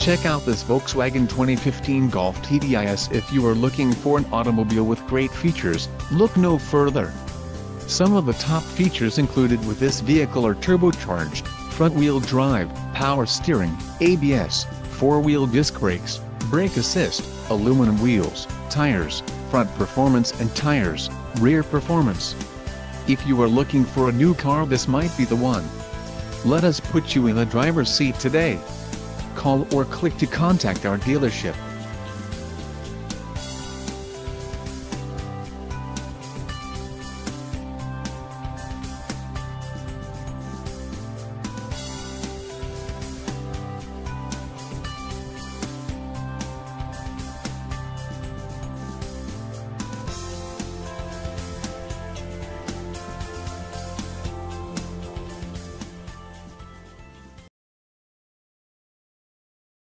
Check out this Volkswagen 2015 Golf TDI S. If you are looking for an automobile with great features, look no further. Some of the top features included with this vehicle are turbocharged, front-wheel drive, power steering, ABS, 4-wheel disc brakes, brake assist, aluminum wheels, tires, front performance and tires, rear performance. If you are looking for a new car, this might be the one. Let us put you in the driver's seat today. Call or click to contact our dealership.